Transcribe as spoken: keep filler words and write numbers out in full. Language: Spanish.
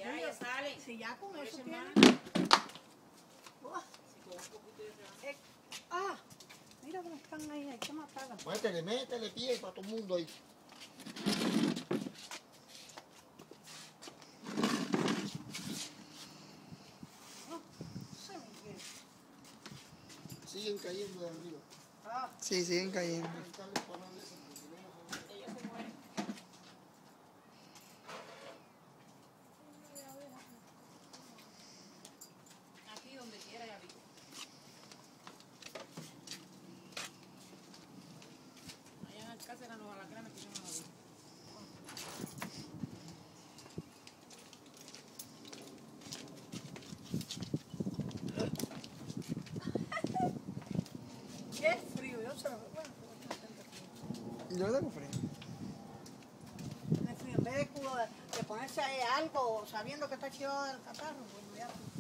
Ya, ya sale. Si ya con eso tiene. Oh. Eh, ah, mira cómo están ahí, hay que matarlas. Métele, métele pie para todo el mundo ahí. Siguen cayendo de arriba. Ah. Sí, siguen cayendo. Ellos se mueren. Aquí donde quiera ya vi. Allá en el casa eran los alacranes que yo no lo vi. Qué frío, yo se lo veo. Bueno, Yo tengo frío. tiene frío. En vez de, de ponerse algo sabiendo que está chivado del catarro, bueno, ya.